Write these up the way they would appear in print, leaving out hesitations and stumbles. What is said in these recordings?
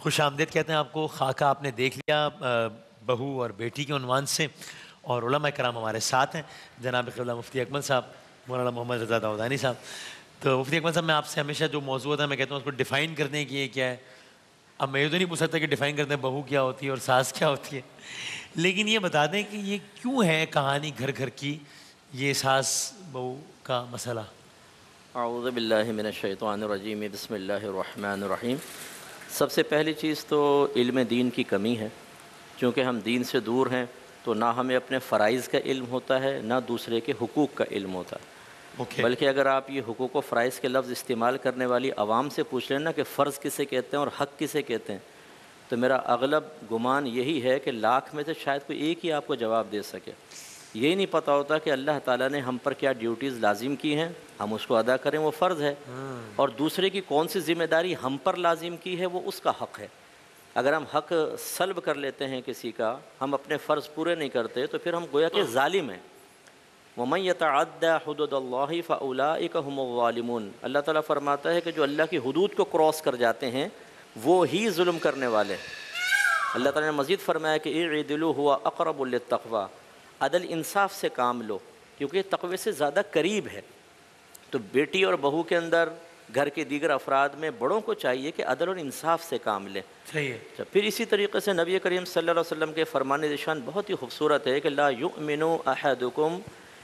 خوش آمدید کہتے ہیں آپ کو. خاکہ آپ نے دیکھ لیا بہو اور بیٹی کے عنوان سے, اور علماء کرام ہمارے ساتھ ہیں, جناب قبلہ مفتی اکمل صاحب, مولانا محمد رضا داؤدانی صاحب. تو مفتی اکمل صاحب, میں آپ سے ہمیشہ جو موضوع ہوتا ہے میں کہتا ہوں اس کو ڈیفائن کرنے کی یہ کیا ہے. اب میں یہ تو نہیں پوچھ سکتا کہ ڈیفائن کرتے ہیں بہو کیا ہوتی ہے اور ساس کیا ہوتی ہے, لیکن یہ بتا دیں کہ یہ کیوں ہے کہانی گھر گھر کی, یہ ساس بہو کا مسئلہ. اعوذ باللہ من الشیطان الرجیم, بسم اللہ الرحمن الرحیم. سب سے پہلی چیز تو علم دین کی کمی ہے, چونکہ ہم دین سے دور ہیں تو نہ ہمیں اپنے فرائض کا علم ہوتا ہے نہ دوسرے کے حقوق کا علم ہوتا ہے. بلکہ اگر آپ یہ حقوق و فرائض کے لفظ استعمال کرنے والی عوام سے پوچھ لیں نا کہ فرض کسے کہتے ہیں اور حق کسے کہتے ہیں, تو میرا اغلب گمان یہی ہے کہ لاکھ میں سے شاید کوئی ایک ہی آپ کو جواب دے سکے. یہی نہیں پتہ ہوتا کہ اللہ تعالیٰ نے ہم پر کیا ڈیوٹیز لازم کی ہیں, ہم اس کو ادا کریں وہ فرض ہے, اور دوسرے کی کون سی ذمہ داری ہم پر لازم کی ہے وہ اس کا حق ہے. اگر ہم حق سلب کر لیتے ہیں کسی کا, ہم اپنے فرض پورے نہیں کرتے, تو پھر ہم گویا کہ ظالم ہیں. وَمَن يَتَعَدَّ حُدُودَ اللَّهِ فَأُولَٰئِكَ هُمُ الظَّالِمُونَ. اللہ تعالیٰ فرماتا ہے کہ جو اللہ کی حدود کو کراس کر جاتے ہیں وہ ہی ظلم کرنے والے. اللہ تعالیٰ نے مزید فرمایا کہ اعدلوا هُوَ أَقْرَبُ لِلتَّقْوَىٰ. عدل انصاف سے کام لو کیونکہ یہ تقوی سے زیادہ قریب ہے. تو بیٹی اور بہو کے اندر گھر کے دیگر افراد میں بڑوں کو چاہیے کہ عدل اور انصاف سے کام لیں. صحیح ہے. پھر اسی طریقے سے نبی کریم صلی اللہ علیہ وسلم کے فرمان نشان بہت ہی خوبصورت ہے کہ لا یؤمن احدکم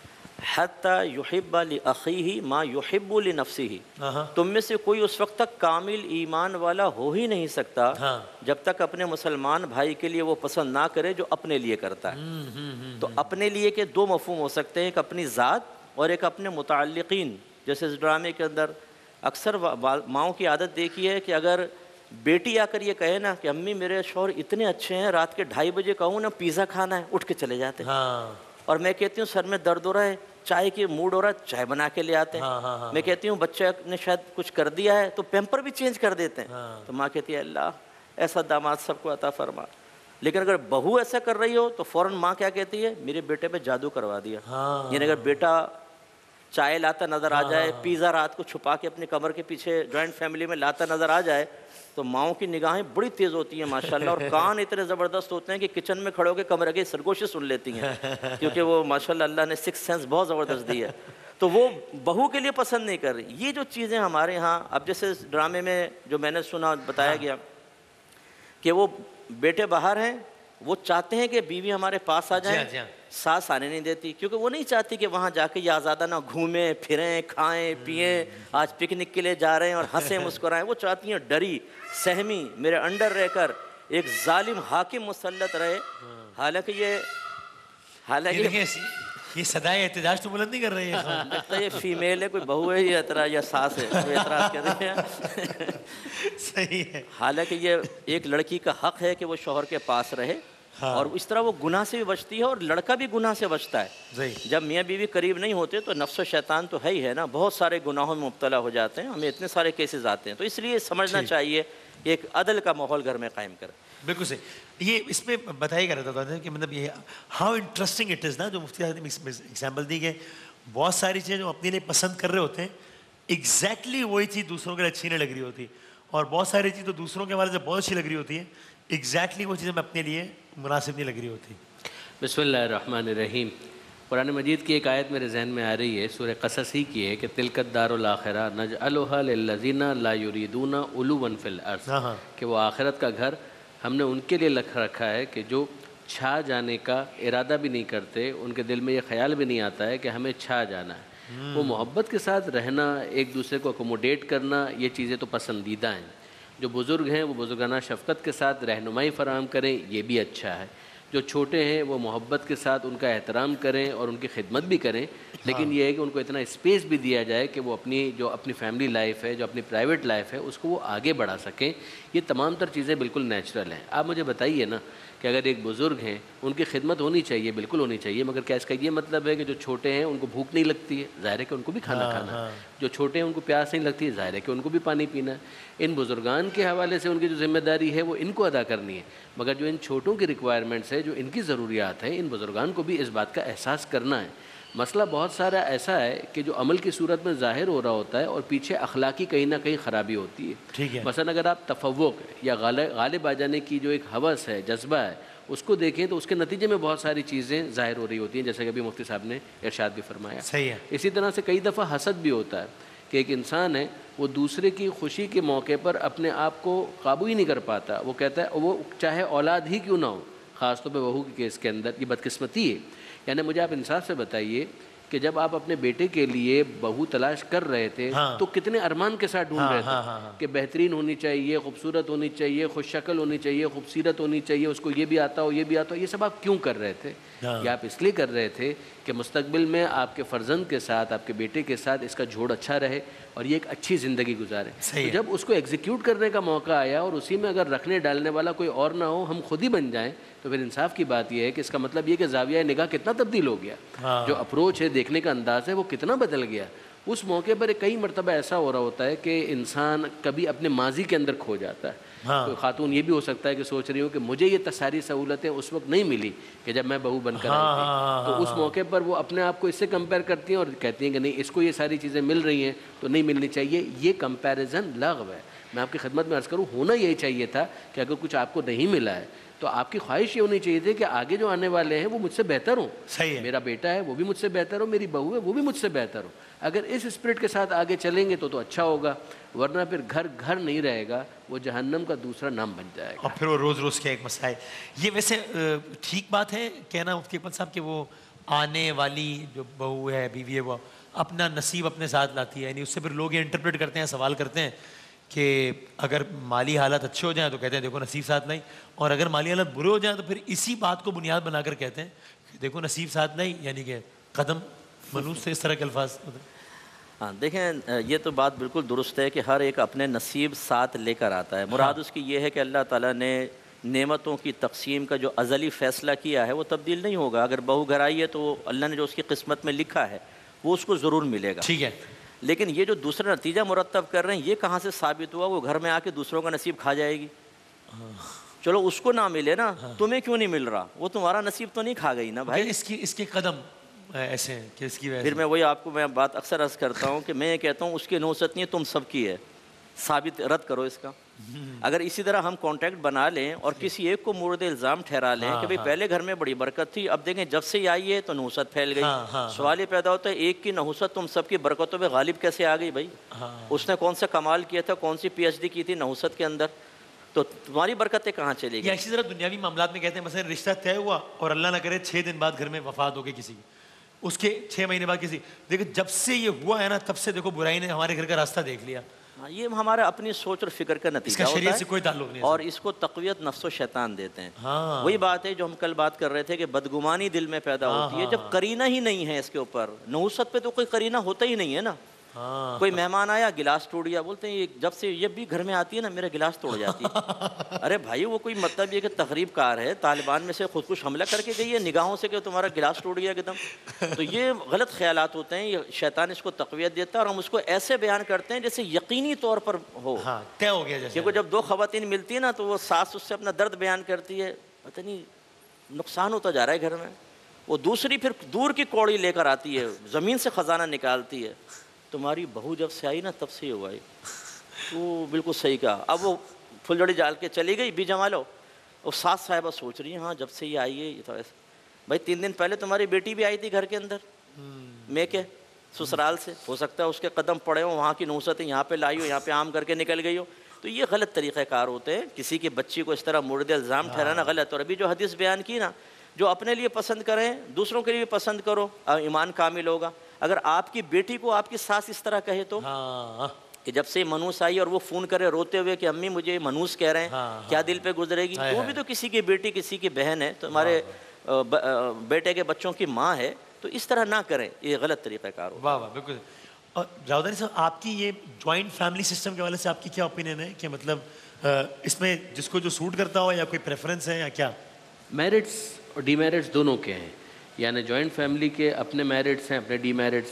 حتی یحب لأخیہ ما یحب لنفسہ. تم میں سے کوئی اس وقت تک کامل ایمان والا ہو ہی نہیں سکتا جب تک اپنے مسلمان بھائی کے لیے وہ پسند نہ کرے جو اپنے لیے کرتا ہے. تو اپنے لیے کے دو مفہوم ہو سکتے ہیں, ایک اپنی ذات اور ایک اپنے متعلقین. جیسے اس ڈرامے کے اندر اکثر ماؤں کی عادت دیکھی ہے کہ اگر بیٹی آ کر یہ کہے نا کہ امی میرے شوہر اتنے اچھے ہیں, رات کے 2:30 بجے کہوں نا پیزا کھانا ہے, اٹھ کے چلے جاتے ہیں. اور میں کہتی ہوں سر میں درد ہو رہا ہے, چائے کی موڈ ہو رہا ہے, چائے بنا کے لے آتے ہیں. میں کہتی ہوں بچہ نے شاید کچھ کر دیا ہے تو پیمپر بھی چینج کر دیتے ہیں. تو ماں کہتی ہے اللہ ایسا داماد سب کو عطا فرما. لیکن اگر بہو ایسا کر رہی ہو تو فوراً ماں کیا کہتی ہے, میرے بیٹے پہ جادو کروا دیا. یعنی اگر بیٹا چائے لاتا نظر آ جائے, پیزا رات کو چھپا کے اپنے کمر کے پیچھے جوائنٹ فیملی میں لاتا نظر آ جائے, تو ماؤں کی نگاہیں بڑی تیز ہوتی ہیں ماشاءاللہ, اور کان اتنے زبردست ہوتے ہیں کہ کچن میں کھڑے ہو کے کمرے کی سرگوشی سن لیتی ہیں, کیونکہ وہ ماشاءاللہ اللہ نے سکس سینس بہت زبردست دی ہے. تو وہ بہو کے لیے پسند نہیں کر رہی. یہ جو چیزیں ہمارے ہاں, اب جیسے اس ڈرامے میں جو میں نے سنا بتایا گیا کہ وہ بیٹے باہر ہیں, وہ چاہتے ہیں کہ بیوی ہمارے پاس آ جائیں, ساس آنے نہیں دیتی, کیونکہ وہ نہیں چاہتی کہ وہاں جا کے یہ آزادہ نہ گھومیں پھریں کھائیں پئیں, آج پکنک کے لیے جا رہے ہیں اور ہنسیں مسکرائیں. وہ چاہتی ہیں ڈری سہمی میرے انڈر رہ کر ایک ظالم حاکم مسلط رہے. حالانکہ یہ صدائے احتجاج تو بلند نہیں کر رہی ہے. لگتا ہے یہ فیمیل ہے, کوئی بہو ہے یا اعتراض یا ساس ہے, کوئی اعتراض کر رہے ہیں. صحیح ہے. حالانکہ یہ ایک لڑکی کا حق ہے کہ وہ شوہر کے پاس رہے, اور اس طرح وہ گناہ سے بھی بچتی ہے اور لڑکا بھی گناہ سے بچتا ہے. جب میاں بیوی قریب نہیں ہوتے تو نفس و شیطان تو ہے ہی ہے نا, بہت سارے گناہوں میں مبتلا ہو جاتے ہیں, ہمیں اتنے سارے کیسز آتے ہیں. تو اس لیے سمجھنا چاہیے کہ ایک عدل کا ماحول گھر میں قائم کرے. بالکل صحیح. یہ اس میں بتایا گیا رہتا تھا کہ مطلب یہ ہاؤ انٹرسٹنگ اٹ از نا, جو مفتی صاحب نے ایگزامپل دی کہ بہت ساری چیزیں جو اپنے لیے پسند کر رہے ہوتے ہیں ایگزیکٹلی وہی چیز دوسروں کے لیے اچھی نہیں لگ رہی ہوتی, اور بہت ساری چیز تو دوسروں کے حوالے سے بہت اچھی لگ رہی ہوتی ہے, ایگزیکٹلی وہ چیزیں اپنے لیے مناسب نہیں لگ رہی ہوتی. بسم اللہ الرحمن الرحیم. قرآن مجید کی ایک آیت میرے ذہن میں آ رہی ہے, سورہ قصص ہی کی ہے, کہ تلک الدار الاخرہ نجعلها للذین لا یریدون علوا فی الارض. کہ وہ آخرت کا گھر ہم نے ان کے لیے لکھ رکھا ہے کہ جو چھا جانے کا ارادہ بھی نہیں کرتے, ان کے دل میں یہ خیال بھی نہیں آتا ہے کہ ہمیں چھا جانا ہے. وہ محبت کے ساتھ رہنا, ایک دوسرے کو اکوموڈیٹ کرنا, یہ چیزیں تو پسندیدہ ہیں. جو بزرگ ہیں وہ بزرگانہ شفقت کے ساتھ رہنمائی فراہم کریں, یہ بھی اچھا ہے. جو چھوٹے ہیں وہ محبت کے ساتھ ان کا احترام کریں اور ان کی خدمت بھی کریں, لیکن یہ ہے کہ ان کو اتنا اسپیس بھی دیا جائے کہ وہ اپنی فیملی لائف ہے, جو اپنی پرائیویٹ لائف ہے, اس کو وہ آگے بڑھا سکیں. یہ تمام تر چیزیں بالکل نیچرل ہیں. آپ مجھے بتائیے نا کہ اگر ایک بزرگ ہیں ان کی خدمت ہونی چاہیے, بالکل ہونی چاہیے, مگر کیا اس کا یہ مطلب ہے کہ جو چھوٹے ہیں ان کو بھوک نہیں لگتی ہے؟ ظاہر ہے کہ ان کو بھی کھانا کھانا ہے. جو چھوٹے ہیں ان کو پیاس نہیں لگتی ہے, ظاہر ہے کہ ان کو بھی پانی پینا ہے. ان بزرگان کے حوالے سے ان کی جو ذمہ داری ہے وہ ان کو ادا کرنی ہے, مگر جو ان چھوٹوں کی ریکوائرمنٹس ہے, جو ان کی ضروریات ہیں, ان بزرگان کو بھی اس بات کا احساس کرنا ہے. مسئلہ بہت سارا ایسا ہے کہ جو عمل کی صورت میں ظاہر ہو رہا ہوتا ہے اور پیچھے اخلاقی کہیں نہ کہیں خرابی ہوتی ہے. ٹھیک ہے. مثلا اگر آپ تفوق یا غالب آ جانے کی جو ایک ہوس ہے، جذبہ ہے، اس کو دیکھیں تو اس کے نتیجے میں بہت ساری چیزیں ظاہر ہو رہی ہوتی ہیں، جیسے کہ ابھی مفتی صاحب نے ارشاد بھی فرمایا. صحیح ہے. اسی طرح سے کئی دفعہ حسد بھی ہوتا ہے کہ ایک انسان ہے وہ دوسرے کی خوشی کے موقع پر اپنے آپ کو قابو ہی نہیں کر پاتا. وہ کہتا ہے وہ چاہے اولاد ہی کیوں نہ ہو، خاص طور پہ بہو کے کیس کے اندر یہ بدقسمتی ہے. یعنی مجھے آپ انصاف سے بتائیے کہ جب آپ اپنے بیٹے کے لیے بہو تلاش کر رہے تھے تو کتنے ارمان کے ساتھ ڈھونڈ رہے تھے کہ بہترین ہونی چاہیے، خوبصورت ہونی چاہیے، خوش شکل ہونی چاہیے، خوبصورت ہونی چاہیے، اس کو یہ بھی آتا ہو، یہ بھی آتا ہو. یہ سب آپ کیوں کر رہے تھے؟ یہ آپ اس لیے کر رہے تھے کہ مستقبل میں آپ کے فرزند کے ساتھ، آپ کے بیٹے کے ساتھ اس کا جوڑ اچھا رہے اور یہ ایک اچھی زندگی گزارے. تو جب اس کو ایگزیکیوٹ کرنے کا موقع آیا اور اسی میں اگر رکھنے ڈالنے والا کوئی اور نہ ہو، ہم خود ہی بن جائیں، تو پھر انصاف کی بات یہ ہے کہ اس کا مطلب یہ کہ زاویہ نگاہ کتنا تبدیل ہو گیا، جو اپروچ ہے، دیکھنے کا انداز ہے، وہ کتنا بدل گیا. اس موقع پر کئی مرتبہ ایسا ہو رہا ہوتا ہے کہ انسان کبھی اپنے ماضی کے اندر کھو جاتا ہے. کوئی خاتون یہ بھی ہو سکتا ہے کہ سوچ رہی ہوں کہ مجھے یہ ساری سہولتیں اس وقت نہیں ملی کہ جب میں بہو بن کر آئی تھی، تو اس موقع پر وہ اپنے آپ کو اس سے کمپیئر کرتی ہیں اور کہتی ہیں کہ نہیں، اس کو یہ ساری چیزیں مل رہی ہیں تو نہیں ملنی چاہیے. یہ کمپیریزن لغو ہے. میں آپ کی خدمت میں عرض کروں، ہونا یہی چاہیے تھا کہ اگر کچھ آپ کو نہیں ملا ہے تو آپ کی خواہش یہ ہونی چاہیے تھی کہ آگے جو آنے والے ہیں وہ مجھ سے بہتر ہوں. صحیح ہے. میرا بیٹا ہے وہ بھی مجھ سے بہتر ہو، میری بہو ہے وہ بھی مجھ سے بہتر ہو. اگر اس اسپرٹ کے ساتھ آگے چلیں گے تو اچھا ہوگا، ورنہ پھر گھر نہیں رہے گا، وہ جہنم کا دوسرا نام بن جائے گا. اور پھر وہ روز روز کے ایک مسئلہ ہے. یہ ویسے ٹھیک بات ہے کہنا مفتی اکمل صاحب کہ وہ آنے والی جو بہو ہے، بیوی ہے، وہ اپنا نصیب اپنے ساتھ لاتی ہے. یعنی اس سے پھر لوگ یہ انٹرپریٹ کرتے ہیں، سوال کرتے ہیں کہ اگر مالی حالات اچھے ہو جائیں تو کہتے ہیں دیکھو نصیب ساتھ نہیں، اور اگر مالی حالات برے ہو جائیں تو پھر اسی بات کو بنیاد بنا کر کہتے ہیں کہ دیکھو نصیب ساتھ نہیں، یعنی کہ قدم منوس سے اس طرح کے الفاظ. ہاں دیکھیں، یہ تو بات بالکل درست ہے کہ ہر ایک اپنے نصیب ساتھ لے کر آتا ہے. مراد اس کی یہ ہے کہ اللہ تعالیٰ نے نعمتوں کی تقسیم کا جو ازلی فیصلہ کیا ہے وہ تبدیل نہیں ہوگا. اگر بہو گھر آئی ہے تو اللہ نے جو اس کی قسمت میں لکھا ہے وہ اس کو ضرور ملے گا. ٹھیک ہے. لیکن یہ جو دوسرا نتیجہ مرتب کر رہے ہیں، یہ کہاں سے ثابت ہوا وہ گھر میں آ کے دوسروں کا نصیب کھا جائے گی؟ چلو اس کو نہ ملے نا، تمہیں کیوں نہیں مل رہا؟ وہ تمہارا نصیب تو نہیں کھا گئی نا بھائی. اس کے قدم ایسے ہیں کہ اس کی وجہ پھر میں وہی آپ کو میں بات اکثر عرض کرتا ہوں کہ میں یہ کہتا ہوں اس کی نحوست نہیں ہے، تم سب کی ہے. ثابت رد کرو اس کا. اگر اسی طرح ہم کانٹیکٹ بنا لیں اور کسی ایک کو مورد الزام ٹھہرا لیں کہ بھئی پہلے گھر میں بڑی برکت تھی، اب دیکھیں جب سے یہ آئی ہے تو نحوست پھیل گئی. سوال یہ پیدا ہوتا ہے ایک کی نحوست تم سب کی برکتوں پہ غالب کیسے آ گئی بھائی؟ اس نے کون سا کمال کیا تھا، کون سی پی ایچ ڈی کی تھی نحوست کے اندر، تو تمہاری برکتیں کہاں چلی گئی؟ اسی طرح دنیاوی معاملات میں کہتے ہیں مثلا رشتہ طے ہوا اور اللہ نہ کرے 6 دن بعد گھر میں وفات ہو گئی کسی کی، اس کے 6 مہینے بعد کسی، دیکھو جب سے یہ ہوا ہے نا تب سے دیکھو برائی نے ہمارے گھر کا راستہ دیکھ لیا. یہ ہمارا اپنی سوچ اور فکر کا نتیجہ ہوتا ہے، سے کوئی تعلق نہیں، اور اس کو تقویت نفس و شیطان دیتے ہیں. وہی بات ہے جو ہم کل بات کر رہے تھے کہ بدگمانی دل میں پیدا ہوتی ہے جب قرینہ ہی نہیں ہے اس کے اوپر. نحوست پہ تو کوئی قرینہ ہوتا ہی نہیں ہے نا. کوئی مہمان آیا گلاس ٹوٹ گیا، بولتے ہیں جب سے یہ بھی گھر میں آتی ہے نا میرا گلاس توڑ جاتی ہے. ارے بھائی وہ کوئی مطلب یہ کہ تقریب کار ہے، طالبان میں سے خودکش حملہ کر کے گئی ہے نگاہوں سے کہ تمہارا گلاس ٹوٹ گیا ایک دم. تو یہ غلط خیالات ہوتے ہیں، یہ شیطان اس کو تقویت دیتا ہے اور ہم اس کو ایسے بیان کرتے ہیں جیسے یقینی طور پر ہو، طے ہو گیا. کیونکہ جب 2 خواتین ملتی ہیں نا تو وہ ساس اس سے اپنا درد بیان کرتی ہے، پتہ نہیں نقصان ہوتا جا رہا ہے گھر میں. وہ دوسری پھر دور کی کوڑی لے کر آتی ہے، زمین سے خزانہ نکالتی ہے. تمہاری بہو جب سے آئی نا تب سے یہ ہوا ہے. تو بالکل صحیح کہا. اب وہ پھلجڑی ڈال کے چلی گئی بھی جما لو. اور ساس صاحبہ سوچ رہی ہیں ہاں جب سے یہ آئی ہے یہ تو ایسا. بھائی 3 دن پہلے تمہاری بیٹی بھی آئی تھی گھر کے اندر میں کے سسرال سے، ہو سکتا ہے اس کے قدم پڑے ہوں، وہاں کی نحوستیں یہاں پہ لائی ہو، یہاں پہ عام کر کے نکل گئی ہو. تو یہ غلط طریقہ کار ہوتے ہیں. کسی کی بچی کو اس طرح مورد الزام ٹھہرانا غلط. اور ابھی جو حدیث بیان کی نا، جو اپنے لیے پسند کریں دوسروں کے لیے پسند کرو، ایمان کامل ہوگا. اگر آپ کی بیٹی کو آپ کی ساس اس طرح کہے تو کہ جب سے منوس آئی اور وہ فون کرے روتے ہوئے کہ امی مجھے منوس کہہ رہے ہیں، کیا دل پہ گزرے گی؟ وہ بھی تو کسی کی بیٹی کسی کی بہن ہے، تو ہمارے بیٹے کے بچوں کی ماں ہے. تو اس طرح نہ کریں، یہ غلط طریقہ کار ہو. واہ واہ بالکل. اور راودانی صاحب آپ کی یہ جوائنٹ فیملی سسٹم کے والے سے آپ کی کیا اوپینین ہے کہ مطلب اس میں جس کو جو سوٹ کرتا ہو یا کوئی پریفرنس ہے یا کیا؟ میرٹس اور ڈی میرٹس دونوں کے ہیں. یعنی جوائنٹ فیملی کے اپنے میرٹس ہیں، اپنے ڈی میرٹس ہیں.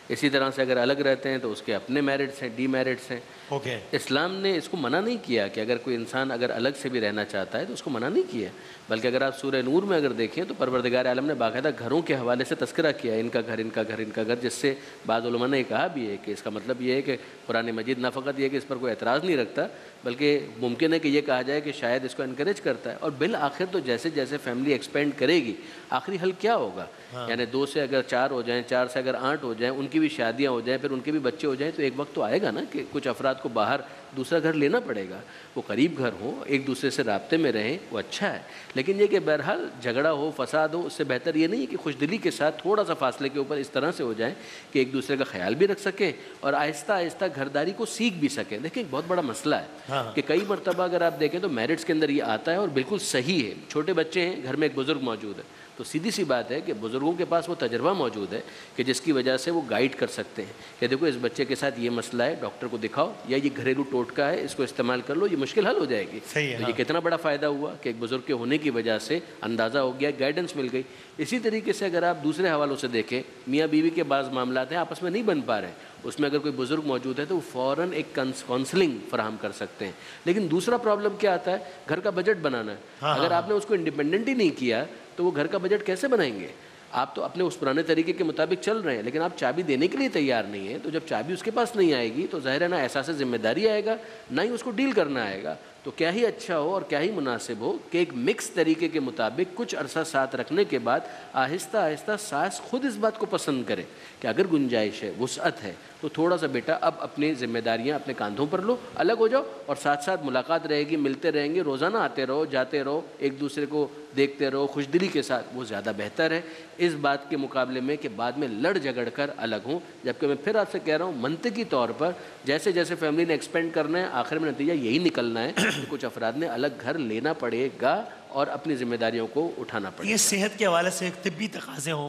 اسی طرح سے اگر الگ رہتے ہیں تو اس کے اپنے میرٹس ہیں، ڈی میرٹس ہیں۔ اسلام نے اس کو منع نہیں کیا کہ اگر کوئی انسان اگر الگ سے بھی رہنا چاہتا ہے تو اس کو منع نہیں کیا، بلکہ اگر آپ سورہ نور میں اگر دیکھیں تو پروردگار عالم نے باقاعدہ گھروں کے حوالے سے تذکرہ کیا ہے، ان کا گھر، ان کا گھر، ان کا گھر، جس سے بعض علماء نے کہا بھی ہے کہ اس کا مطلب یہ ہے کہ قرآن مجید نہ فقط یہ کہ اس پر کوئی اعتراض نہیں رکھتا، بلکہ ممکن ہے کہ یہ کہا جائے کہ شاید اس کو انکریج کرتا ہے۔ اور بالآخر تو جیسے جیسے فیملی ایکسپینڈ کرے گی آخری حل کیا ہوگا؟ یعنی 2 سے اگر 4 ہو جائیں، 4 سے اگر 8 ہو جائیں، ان کی بھی شادیاں ہو جائیں، پھر ان کے بھی بچے ہو جائیں، تو ایک وقت تو آئے گا نا کہ کچھ افراد کو باہر دوسرا گھر لینا پڑے گا۔ وہ قریب گھر ہوں، ایک دوسرے سے رابطے میں رہیں، وہ اچھا ہے، لیکن یہ کہ بہرحال جھگڑا ہو، فساد ہو، اس سے بہتر یہ نہیں ہے کہ خوش دلی کے ساتھ تھوڑا سا فاصلے کے اوپر اس طرح سے ہو جائیں کہ ایک دوسرے کا خیال بھی رکھ سکیں اور آہستہ آہستہ گھرداری کو سیکھ بھی سکیں۔ دیکھیں ایک بہت بڑا مسئلہ ہے کہ کئی مرتبہ اگر آپ دیکھیں تو میرٹس کے اندر یہ آتا ہے اور بالکل صحیح ہے، چھوٹے بچے ہیں، گھر میں ایک بزرگ موجود ہے، تو سیدھی سی بات ہے کہ بزرگوں کے پاس وہ تجربہ موجود ہے کہ جس کی وجہ سے وہ گائیڈ کر سکتے ہیں کہ دیکھو اس بچے کے ساتھ یہ مسئلہ ہے، ڈاکٹر کو دکھاؤ، یا یہ گھریلو ٹوٹکا ہے، اس کو استعمال کر لو، یہ مشکل حل ہو جائے گی۔ تو یہ کتنا بڑا فائدہ ہوا کہ ایک بزرگ کے ہونے کی وجہ سے اندازہ ہو گیا، گائیڈنس مل گئی۔ اسی طریقے سے اگر آپ دوسرے حوالوں سے دیکھیں، میاں بیوی کے بعض معاملات ہیں آپس میں نہیں بن پا رہے ہیں، اس میں اگر کوئی بزرگ موجود ہے تو وہ فوراً ایک کاؤنسلنگ فراہم کر سکتے ہیں۔ لیکن دوسرا پرابلم کیا آتا ہے؟ گھر کا بجٹ بنانا ہے۔ اگر آپ نے اس کو انڈیپینڈنٹ ہی نہیں کیا تو وہ گھر کا بجٹ کیسے بنائیں گے؟ آپ تو اپنے اس پرانے طریقے کے مطابق چل رہے ہیں، لیکن آپ چابی دینے کے لیے تیار نہیں ہیں، تو جب چابی اس کے پاس نہیں آئے گی تو ظاہر ہے نہ احساس ذمہ داری آئے گا، نہ ہی اس کو ڈیل کرنا آئے گا۔ تو کیا ہی اچھا ہو اور کیا ہی مناسب ہو کہ ایک مکس طریقے کے مطابق کچھ عرصہ ساتھ رکھنے کے بعد آہستہ آہستہ ساس خود اس بات کو پسند کرے کہ اگر گنجائش ہے، وسعت ہے، تو تھوڑا سا بیٹا اب اپنی ذمہ داریاں اپنے کاندھوں پر لو، الگ ہو جاؤ، اور ساتھ ساتھ ملاقات رہے گی، ملتے رہیں گے، روزانہ آتے رہو، جاتے رہو، ایک دوسرے کو دیکھتے رہو، خوش دلی کے ساتھ، وہ زیادہ بہتر ہے اس بات کے مقابلے میں کہ بعد میں لڑ جھگڑ کر الگ ہوں۔ جبکہ میں پھر آپ سے کہہ رہا ہوں منطقی طور پر جیسے جیسے فیملی نے ایکسپینڈ کرنا ہے، آخر میں نتیجہ یہی نکلنا ہے کہ کچھ افراد نے الگ گھر لینا پڑے گا اور اپنی ذمہ داریوں کو اٹھانا پڑے گا۔ یہ صحت کے حوالے سے ایک طبی تقاضے ہوں،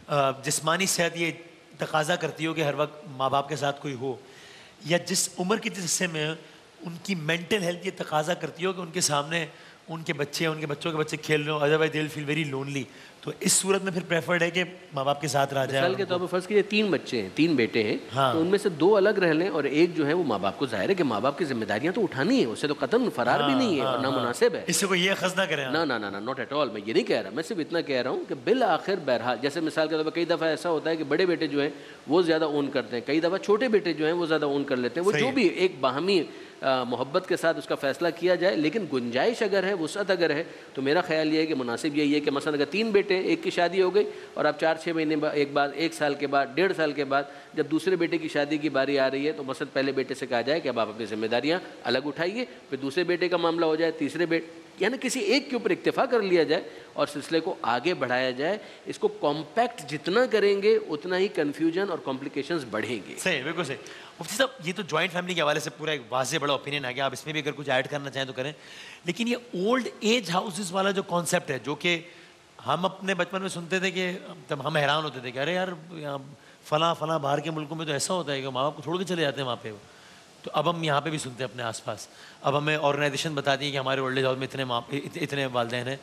جسمانی صحت یہ تقاضا کرتی ہو کہ ہر وقت ماں باپ کے ساتھ کوئی ہو، یا جس عمر کے جس حصے میں ان کی مینٹل ہیلتھ یہ تقاضا کرتی ہو کہ ان کے سامنے ان کے بچے، ان کے بچوں کے بچے کھیل رہے ہوں، otherwise they will feel very lonely, تو اس صورت میں پھر پریفرڈ ہے کہ ماں باپ کے ساتھ رہ جائے۔ مثال کے طور پر فرض کیجیے 3 بچے ہیں، 3 بیٹے ہیں، تو ان میں سے 2 الگ رہ لیں اور ایک جو ہے وہ ماں باپ کو، ظاہر ہے کہ ماں باپ کی ذمہ داریاں تو اٹھانی ہے، اس سے تو قطعاً فرار بھی نہیں ہے اور نامناسب ہے، اس سے کوئی یہ اخذ نہ کرے۔ نہ ناٹ ایٹ آل، میں یہ نہیں کہہ رہا، میں صرف اتنا کہہ رہا ہوں کہ بالآخر بہرحال جیسے مثال کے طور پر کئی دفعہ ایسا ہوتا ہے کہ بڑے بیٹے جو ہیں وہ زیادہ اون کرتے ہیں، کئی دفعہ چھوٹے بیٹے جو ہیں وہ زیادہ اون کر لیتے ہیں، وہ جو بھی ایک باہمی محبت کے ساتد اس کا فیصلہ کیا جائے، لیکن گنجائش اگر ہے، وسعت اگر ہے، تو میرا خیال یہ ہے کہ مناسب یہی ہے کہ مثلا اگر 3 بیٹے، ایک کی شادی ہو گئی اور اب 4-6 مہینے ایک بعد، 1 سال کے بعد، 1.5 سال کے بعد جب دوسرے بیٹے کی شادی کی باری آ رہی ہے تو مثلا پہلے بیٹے سے کہا جائے کہ اب آپ اپنی ذمہ داریاں الگ اٹھائیے، پھر دوسرے بیٹے کا معاملہ ہو جائے، تیسرے بیٹے، یعنی کسی ایک کے اوپر اکتفا کر لیا جائے اور سلسلے کو آگے بڑھایا جائے۔ اس کو کمپیکٹ جتنا کریں گے اتنا ہی کنفیوژن اور کمپلیکیشنز بڑھیں گے۔ صحیح، بالکل صحیح۔ مفتی صاحب یہ تو جوائنٹ فیملی کے حوالے سے پورا ایک واضح بڑا اوپینین آ گیا، آپ اس میں بھی اگر کچھ ایڈ کرنا چاہیں تو کریں، لیکن یہ اولڈ ایج ہاؤسز والا جو کانسیپٹ ہے، جو کہ ہم اپنے بچپن میں سنتے تھے کہ تب ہم حیران ہوتے تھے کہ ارے یار فلاں باہر کے ملکوں میں تو ایسا ہوتا ہے کہ ماں باپ کو چھوڑ کے چلے جاتے ہیں وہاں پہ، تو اب ہم یہاں پہ بھی سنتے ہیں اپنے آس پاس، اب ہمیں آرگنائزیشن بتاتی ہیں کہ ہمارے اولڈ ایج ہاؤس میں اتنے والدین ہیں،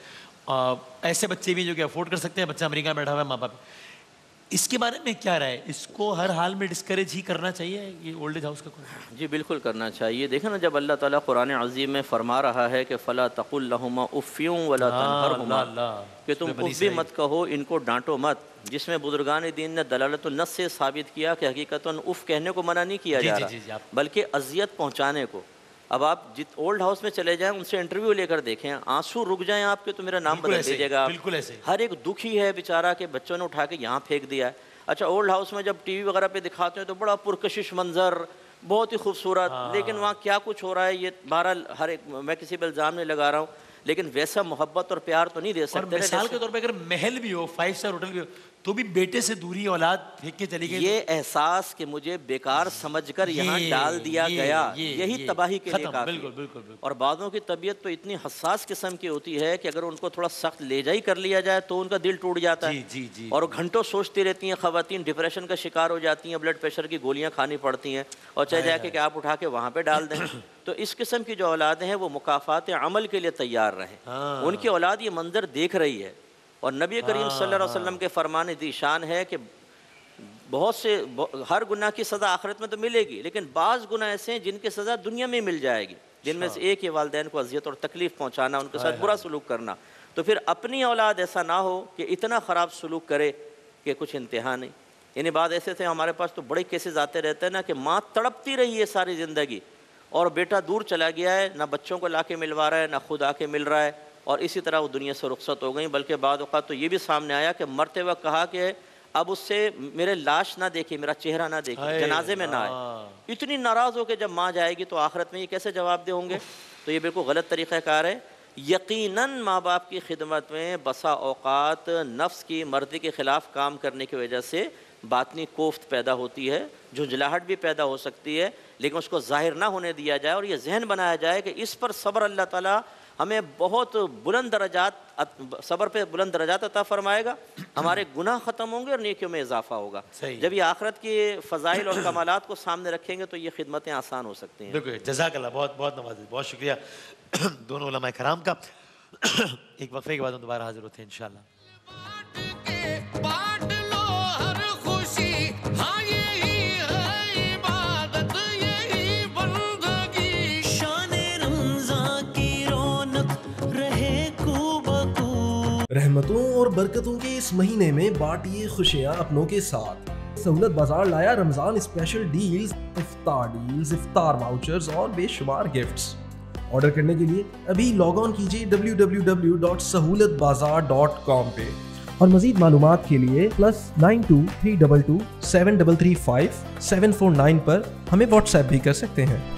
ایسے بچے بھی جو کہ افورڈ کر سکتے ہیں، بچہ امریکہ میں بیٹھا ہوا ہے، ماں باپ، اس کے بارے میں کیا رائے؟ اس کو ہر حال میں ڈسکریج ہی کرنا چاہیے یہ اولڈ ایج ہاؤس کا؟ جی بالکل کرنا چاہیے۔ دیکھیں نا، جب اللہ تعالیٰ قرآن عظیم میں فرما رہا ہے کہ فَلَا تَقُلْ لَهُمَا اُفٍّ وَلَا تَنْهَرْهُمَا، کہ تم اف بھی مت کہو، ان کو ڈانٹو مت، جس میں بزرگان دین نے دلالت النص سے ثابت کیا کہ حقیقتاً اف کہنے کو منع نہیں کیا جا رہا بلکہ اذیت پہنچانے کو۔ اب آپ اولڈ ہاؤس میں چلے جائیں، ان سے انٹرویو لے کر دیکھیں، آنسو رک جائیں آپ کے تو میرا نام بدل دیجیے گا۔ بالکل ایسے ہر ایک دکھی ہے بیچارہ کہ بچوں نے اٹھا کے یہاں پھینک دیا ہے۔ اچھا اولڈ ہاؤس میں جب ٹی وی وغیرہ پہ دکھاتے ہیں تو بڑا پرکشش منظر، بہت ہی خوبصورت، لیکن وہاں کیا کچھ ہو رہا ہے یہ بہرحال ہر ایک، میں کسی پہ الزام نہیں لگا رہا ہوں، لیکن ویسا محبت اور پیار تو نہیں دے سکتے۔ اور مثال کے طور پہ اگر محل بھی ہو، 5 اسٹار ہوٹل بھی ہو، تو بھی بیٹے سے دوری اولاد پھینک کے چلی گئی، یہ احساس کہ مجھے بیکار سمجھ کر یہاں ڈال دیا گیا، یہی تباہی کے لیے کافی ہے۔ اور بعضوں کی طبیعت تو اتنی حساس قسم کی ہوتی ہے کہ اگر ان کو تھوڑا سخت لیجائی کر لیا جائے تو ان کا دل ٹوٹ جاتا ہے، اور گھنٹوں سوچتی رہتی ہیں خواتین، ڈپریشن کا شکار ہو جاتی ہیں، بلڈ پریشر کی گولیاں کھانی پڑتی ہیں، اور چاہے جا کے کہ آپ اٹھا کے وہاں پہ ڈال دیں۔ تو اس قسم کی جو اولادیں ہیں وہ مکافات عمل کے لیے تیار رہیں، ان کی اولاد یہ منظر دیکھ رہی ہے۔ اور نبی کریم صلی اللہ علیہ وسلم کے فرمان ذی شان ہے کہ بہت سے ہر گناہ کی سزا آخرت میں تو ملے گی، لیکن بعض گناہ ایسے ہیں جن کی سزا دنیا میں مل جائے گی، جن میں سے ایک یہ والدین کو اذیت اور تکلیف پہنچانا، ان کے ساتھ برا سلوک کرنا. تو پھر اپنی اولاد ایسا نہ ہو کہ اتنا خراب سلوک کرے کہ کچھ انتہا نہیں. یعنی بعض ایسے تھے ہمارے پاس تو بڑے کیسز آتے رہتے ہیں نا کہ ماں تڑپتی رہی ہے ساری زندگی اور بیٹا دور چلا گیا ہے، نہ بچوں کو لا کے ملوا رہا ہے، نہ خود آ کے مل رہا ہے، اور اسی طرح وہ دنیا سے رخصت ہو گئیں. بلکہ بعض اوقات تو یہ بھی سامنے آیا کہ مرتے وقت کہا کہ اب اس سے میرے لاش نہ دیکھے، میرا چہرہ نہ دیکھے، جنازے میں نہ آئے. اتنی ناراض ہو کہ جب ماں جائے گی تو آخرت میں یہ کیسے جواب دے ہوں گے؟ تو یہ بالکل غلط طریقہ کار ہے. یقیناً ماں باپ کی خدمت میں بسا اوقات نفس کی مرضی کے خلاف کام کرنے کی وجہ سے باطنی کوفت پیدا ہوتی ہے، جھنجھلاہٹ بھی پیدا ہو سکتی ہے، لیکن اس کو ظاہر نہ ہونے دیا جائے اور یہ ذہن بنایا جائے کہ اس پر صبر اللہ تعالیٰ ہمیں بہت بلند درجات، صبر پہ بلند درجات عطا فرمائے گا، ہمارے گناہ ختم ہوں گے اور نیکیوں میں اضافہ ہوگا. جب یہ آخرت کی فضائل اور کمالات کو سامنے رکھیں گے تو یہ خدمتیں آسان ہو سکتی ہیں. بالکل، جزاک اللہ، بہت بہت نوازش، بہت شکریہ دونوں علماء کرام کا. ایک وقفے کے بعد ہم دوبارہ حاضر ہوتے ہیں انشاءاللہ. رحمتوں اور برکتوں کے اس مہینے میں بانٹیے خوشیاں اپنوں کے ساتھ. سہولت بازار لایا رمضان اسپیشل ڈیلز، افطار واؤچرز اور بے شمار گفٹس. آرڈر کرنے کے لیے ابھی لاگ آن کیجیے www.sahulatbazaar.com پہ، اور مزید معلومات کے لیے +92 322 7335 749 پر ہمیں واٹس ایپ بھی کر سکتے ہیں.